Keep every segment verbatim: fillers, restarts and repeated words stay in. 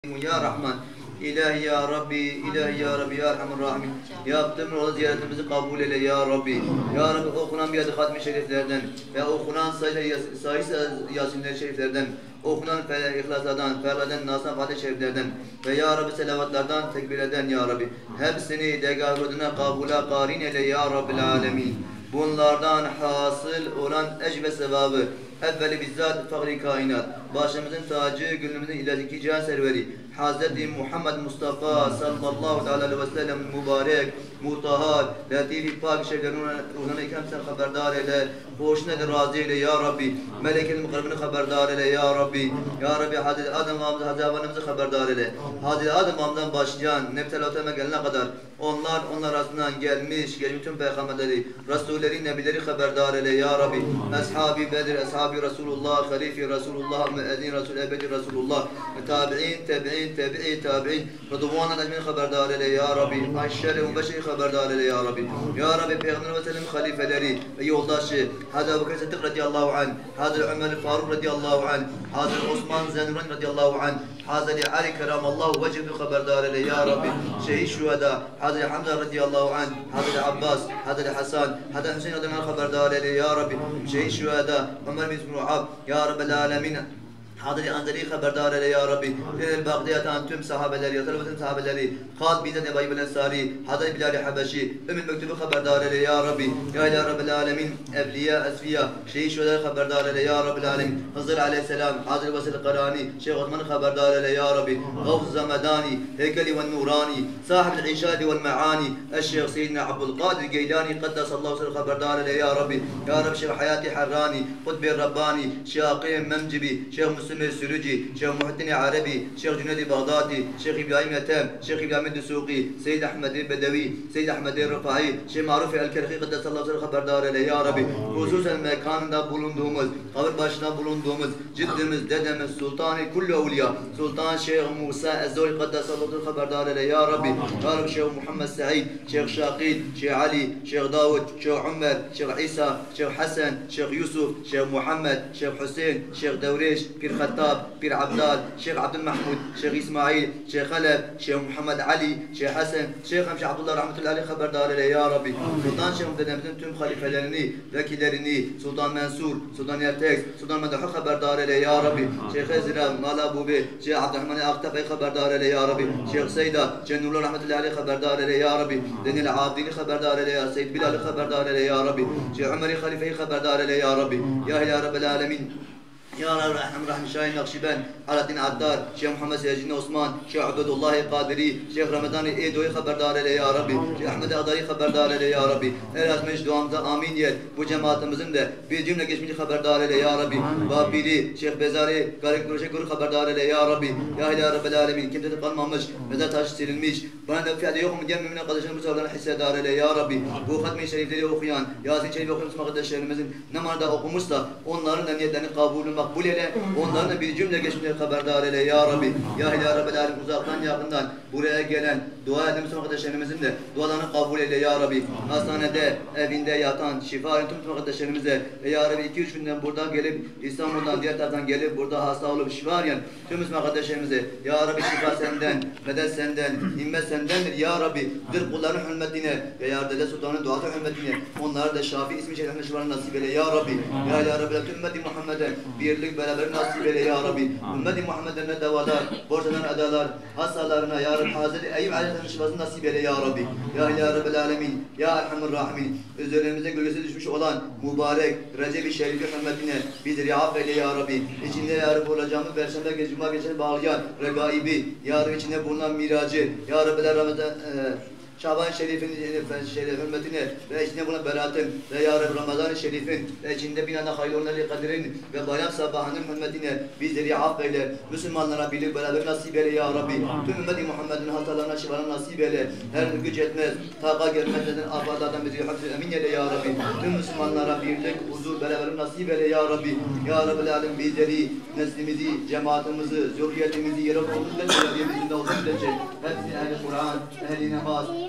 Ya Rahman, İlahi ya Rabbi, İlahi ya Rabbi, ya Erhamer Rahimin. Yaptığımız ola ziyaretimizi kabul eyle ya Rabbi. Ya Rabbi okunan bir adı hatmi şeriflerden ve okunan sayı yasinler şeriflerden, okunan İhlas'dan, Ferla'dan, Nas'tan, Fatih şeriflerden ve ya Rabbi selavatlardan, tekbirlerden ya Rabbi. Hepsini degâhuduna kabula karin eyle ya Rabbil alemin. Bunlardan hasıl olan ecr ve sevabı evveli bizzat fagri kainat, başımızın tacı, gönlümüzün ilacı cihan serveri Hazreti Muhammed Mustafa sallallahu aleyhi ve sellem mübarek, mutahhar, latif-i pak şeriflerine ruhuna ikramsen haberdar eyle, hoşuna da razı eyle ya Rabbi, melekenin mukarrabını haberdar eyle ya Rabbi, ya Rabbi Hazreti Adem babamızı, Hazreti Havan'ımızı haberdar eyle, Hazreti Adem babamdan başlayan Nebtel Atem'e gelene kadar onlar, onlar arasından gelmiş, gelmiş tüm peygamberleri, Resulleri, Nebileri haberdar eyle ya Rabbi, Ashab-ı Bedir, Ashab-ı Resulullah, Halife-i Resulullah, Müezzin Resul, Ebedi Resulullah, Tabi'in, Tabi'in, Tabi'i, Tabi'in, Rıdvan'ın ecmin haberdar eyle ya Rabbi, Ayşe-i Mübeşşeri haberdar eyle ya Rabbi, ya Rabbi Peygamber ve Sellem halifeleri ve yoldaşı, Hazreti Ebu Bekir Sıddık radiyallahu anh, Hazreti Ömer Faruk radiyallahu anh, Hazreti Osman Zennuran radiyallahu anh, Hazreti Ali keramallahu vecihü haberdar eyle ya Rabbi, şehit şüheda, Hazreti Hamza radiyallahu anh, Hazreti Abbas, Hazreti Hasan, Hazreti Hüseyin radiyallahu anh haberdar eyle ya Rabbi, şehit şüheda, Ömer bin Mu'ab, ya Rabbel alemin. Hazreti Anzeli haberdar eyle ya Rabbi. El Bagdiyatan tüm sahabeleri, yatarıbıtın sahabeleri, Khat bizden Ebayi ve Ensari, Hazreti Bilal-i Habeşi, Ümmül Mektubu haberdar eyle ya Rabbi. Ya İlahi Rabbil Alemin, Evliya, Esfiya, Şehit Şuhedâ'yı haberdar eyle ya Rabbil Alemin. Hızır aleyhisselam, Hazreti Vesil Karani, Şeyh Osman'ı haberdar eyle ya Rabbi. Gavz-ı Zamedani, Heykeli ve Nurani, Sahib-i İşâdi ve Me'ani, Eşşeyh Seyyidina Abdülkadir Geylani, Kaddesallahu aleyhi haberdar eyle ya Rabbi. Ya Rabbi Şeyh Hayati Harrani, Kutbi Rabbani, Şeyh Akîm Memcibi, Şeyh Müslüm Sürücü, Şeyh Muhittin Arabi, Şeyh Cüneydi Bağdadi, Şeyh İbrahim Ethem, Şeyh İbrahim Dusuki, Seyyid Ahmed Bedevi, Seyyid Ahmed Rıfai, Şeyh Maruf El-Kerhi Kaddesallahu aleyhi haberdar eyle ya Rabbi. Hususen mekanında bulunduğumuz, kabir başına bulunduğumuz ciddimiz, dedemiz, Sultan-ı Kulli Evliya, Sultan Şeyh Musa Ezzoli Kaddesallahu aleyhi haberdar eyle ya Rabbi. Ya Rabbi Şeyh Muhammed Said, Şeyh Şakil, Şeyh Ali, Şeyh Davud, Şeyh Ömer, Şeyh İsa, Şeyh Hasan, Şeyh Yusuf, Şeyh Muhammed, Şeyh Hüseyin, Şeyh Devreş, Pir Khattab, Pir Abdal, Şeyh Abdülmahmud, Şeyh İsmail, Şeyh Halep, Şeyh Muhammed Ali, Şeyh Hasan, Şeyh Hamşe Abdullah rahmetullahi aleyhi haberdar eyle ya Rabbi. Sultan Şeyh dedemizin tüm halifelerini, vekillerini, Sultan Mansur, Sultan Ertex, Sultan Medahu haberdar eyle ya Rabbi. Şeyh Ezra, Mala Bubi, Şeyh Abdurrahman Aktab'ı haberdar eyle ya Rabbi. Şeyh Seyda, Şeyh Nurullah rahmetullahi aleyhi haberdar eyle ya Rabbi. Denil Abdini haberdar eyle ya, Seyyid Bilal'i haberdar eyle ya Rabbi. Şeyh Ömer'i halifeyi haberdar eyle ya Rabbi. Ya İlahi Rabbil Alemin. Ya Rabbi Rahman Rahim Şahin Nakşiben, Alaaddin Addar, Şeyh Muhammed Seyacin Osman, Şeyh Abdullah Kadiri, Şeyh Ramazan Edo'yu haberdar eyle ya Rabbi, Şeyh Ahmet Adari haberdar eyle ya Rabbi. El azmeş duamıza amin yer. Bu cemaatimizin de bir cümle geçmişi haberdar eyle ya Rabbi. Vabili, Şeyh Bezari, Garip Kuruşe Guru haberdar eyle ya Rabbi. Ya İlahi Rabbil Alemin, kimse de kalmamış, mezar taşı silinmiş. Bana da fiyatı yok mu diyen mümine kardeşlerimiz oradan hissedar eyle ya Rabbi. Bu hatmi şerifleri okuyan, Yasin Şerif okuyan kardeşlerimizin namazda okumuşsa onların da niyetlerini kabulü makbul eyle, onların da bir cümle geçmişleri haberdar eyle ya Rabbi. Ya İlahi Rabbil Alemin, uzaktan yakından buraya gelen dua edilmiş kardeşlerimizin de dualarını kabul eyle ya Rabbi. Hastanede, evinde yatan, şifa eden tüm kardeşlerimize ve ya Rabbi iki üç günden buradan gelip İstanbul'dan diğer taraftan gelip burada hasta olup şifa arayan tüm Müslüman kardeşlerimize ya Rabbi şifa senden, medet senden, himmet sendendir ya Rabbi. Bir kulların hürmetine ve ya Rabbi Sultan'ın duası hürmetine onları da Şafi ismi şerifine şifalarını nasip eyle ya Rabbi. Ya İlahi Rabbil Alemin, ümmeti Muhammed'e birlik beraber nasip eyle ya Rabbi. Ümmeti Muhammed'e ne davalar, borçlanan adalar, hastalarına ya Rabbi Hazreti Eyüp Aleyhisselam'ın şifasını nasip eyle ya Rabbi. Ya İlahi Rabbil Alemin, ya Erhamer Rahimin, üzerimize gölgesi düşmüş olan mübarek Recep-i Şerif'i hürmetine bizi riaf eyle ya Rabbi. İçinde ya Rabbi olacağımız Perşembe gecesi Cuma gecesini bağlayan regaibi, ya Rabbi içinde bulunan miracı, ya Rabbi Ramazan e, Şaban-ı Şerif'in şerif hürmetine ve içinde bulunan beratın ve ya Rabbi Ramazan-ı Şerif'in ve içinde binana hayırlı onları kadirin ve bayram sabahının hürmetine bizleri affeyle, Müslümanlara birlik beraber nasip eyle ya Rabbi. Tüm ümmeti Muhammed'in hastalarına şifalarına nasip eyle. Her güç etmez, taka gelmezden afatlardan bizi hafif emin eyle ya Rabbi. Tüm Müslümanlara birlik, huzur beraber nasip eyle ya Rabbi. Ya Rabbi Alem bizleri, neslimizi, cemaatimizi, zürriyetimizi, yere olduğumuz müddetçe, bizimle olduğumuz müddetçe hepsi ehl-i Kur'an, ehl-i namaz,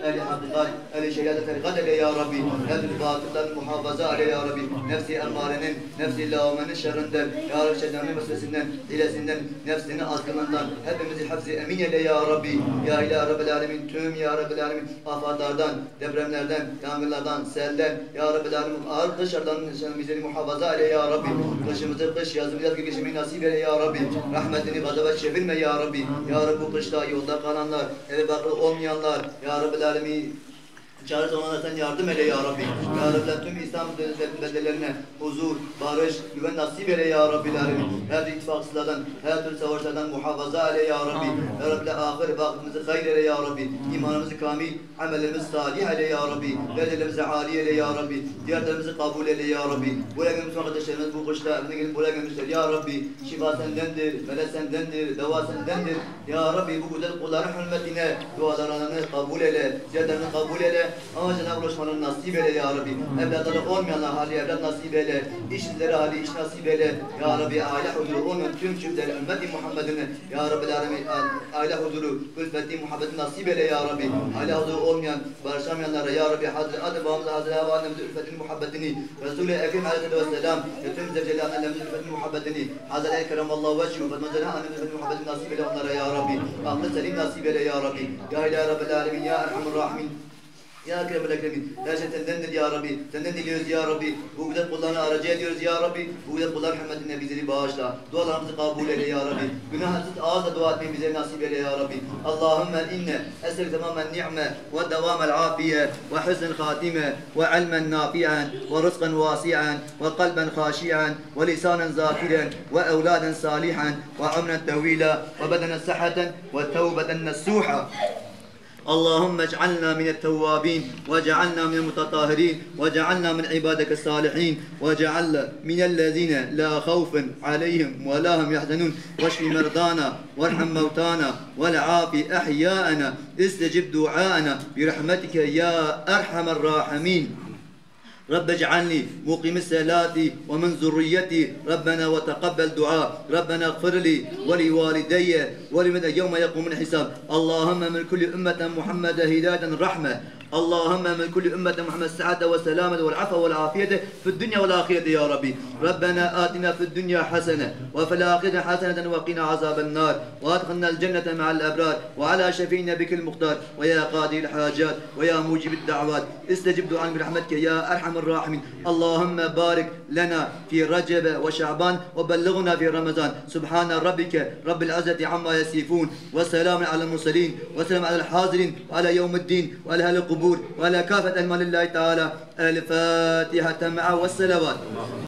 ehli hakikat, ehli şeriat tarikat eyle ya Rabbi. Ehli batıldan muhafaza eyle ya Rabbi. Nefsi emmarenin, nefsi lağmenin şerrinden, ya Rabbi şeytanın vesvesinden, hilesinden, nefsinin azgınlığından hepimizi hafzi emin eyle ya Rabbi. Ya İlahi Rabbil Alemin, tüm ya Rabbil Alemin afatlardan, depremlerden, yangınlardan, selden, ya Rabbil Alemin ağır kışlardan bizleri muhafaza eyle ya Rabbi. Kışımızı kış, yazımızı yaz geçirmeyi nasip eyle ya Rabbi. Rahmetini gazaba çevirme ya Rabbi. Ya Rabbi bu kışta yolda kalanlar, eve baklı olmayanlar, ya Rabbil Alemin çağrı zamanında sen yardım eyle ya Rabbi. Ya Rabbi tüm İslam beldelerine huzur, barış, güven nasip eyle ya Rabbi. Her ittifakçılardan, her türlü savaşlardan muhafaza eyle ya Rabbi. Ya Rabbi ahir vaktimizi hayır eyle ya Rabbi. İmanımızı kamil, amellerimizi salih eyle ya Rabbi. Derecelerimizi âli eyle ya Rabbi. Diğerlerimizi kabul eyle ya Rabbi. Buraya gelmiş kardeşlerimiz bu kışta evine gelip buraya gelmişler ya Rabbi. Şifa sendendir, melek sendendir, deva sendendir. Ya Rabbi bu güzel kulların hürmetine dualarını kabul eyle, ziyartlerini kabul eyle. Ama Cenab-ı ulaşmalarını nasip eyle ya Rabbi. Evlatları olmayanlar hali evlat nasip eyle. İşsizleri hali iş nasip eyle. Ya Rabbi aile huzuru olmayan tüm çiftleri ümmeti Muhammed'ini ya Rabbi alemin aile huzuru, ülfeti Muhammed'ini nasip eyle ya Rabbi. Aile huzuru olmayan, barışamayanlara ya Rabbi Hazreti Adem babamıza Hazreti Havva annemizin ülfetini Muhammed'ini Resul-i Ekrem aleyhisselam ve tüm zevceli annemizin ülfetini Muhammed'ini Hazreti Ekremallahu vecihu Fatma Zehra annemizin ülfetini Muhammed'ini nasip eyle onlara ya Rabbi. Aklı selim nasip eyle ya Rabbi. Ya İlahi Rabbil alemin ya Erhamur Rahimin. Ya Ekrem'el Ekremin, her şey sendendir ya Rabbi, senden diliyoruz ya Rabbi, bu güzel kullarını aracı ediyoruz ya Rabbi, bu güzel kulların hürmetine bizleri bağışla, dualarımızı kabul eyle ya Rabbi, günahsız ağızla dua etmeyi bize nasip eyle ya Rabbi. Allahümme inne esel tamamen ni'me ve devamel afiye ve husnel hatime ve ilmen nafi'an ve rızkan vasi'an ve kalben haşi'an ve lisanen zakiren ve evladen salihan ve umren tevila ve bedenen sahhaten ve tevbeten nesuha. اللهم اجعلنا من التوابين واجعلنا من المتطهرين واجعلنا من عبادك الصالحين واجعلنا من الذين لا خوف عليهم ولا هم يحزنون واشف مرضانا وارحم موتانا والعافي احياءنا استجب دعاءنا برحمتك يا ارحم الراحمين. رب اجعلني مقيم الصلاة ومن ذريتي ربنا وتقبل دعاء ربنا اغفر لي ولوالدي ولمن يوم يقوم الحساب. اللهم من كل أمة محمد هداية رحمة. اللهم من كل أمة محمد السعادة والسلامة والعفو والعافية في الدنيا والآخرة يا ربي. ربنا آتنا في الدنيا حسنة وفي الآخرة حسنة وقنا عذاب النار وأدخلنا الجنة مع الأبرار وعلى شفينا بك المختار ويا قاضي الحاجات ويا موجب الدعوات استجب دعاء برحمتك يا أرحم الراحمين. اللهم بارك لنا في رجب وشعبان وبلغنا في رمضان. سبحان ربك رب العزة عما يصفون وسلام على المرسلين وسلام على الحاضرين وعلى يوم الدين وعلى أهل القبور وعلى كافة أنوار الله تعالى. الفاتحة مع والصلوات.